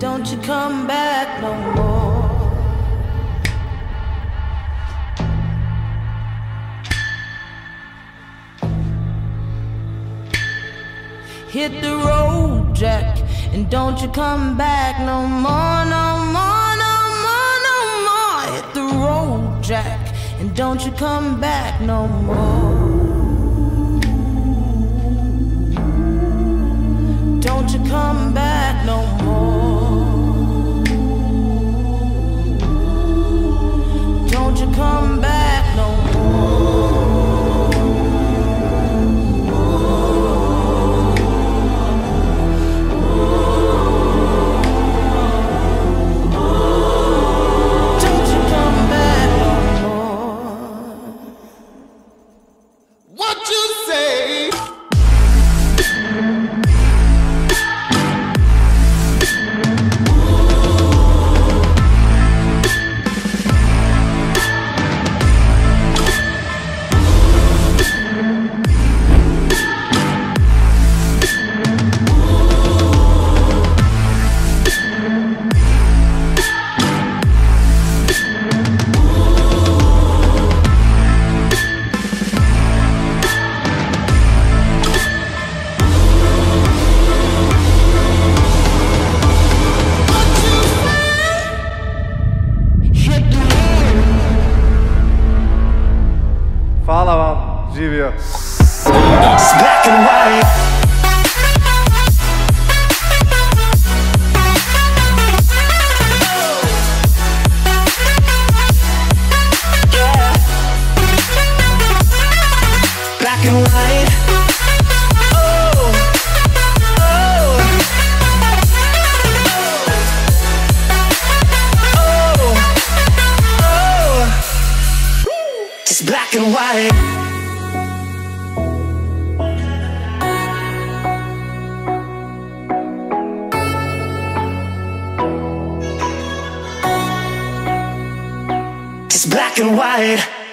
don't you come back no more. Hit the road, Jack, and don't you come back no more, no more, no more, no more. Hit the road, Jack, and don't you come back no more. Don't you come back no more. Don't you come back no more. Don't you come back no more. What you say? Hvala vam, živio. It's black and white. Yeah. Black and white. Oh, oh, oh, oh. It's black and white. It's black and white.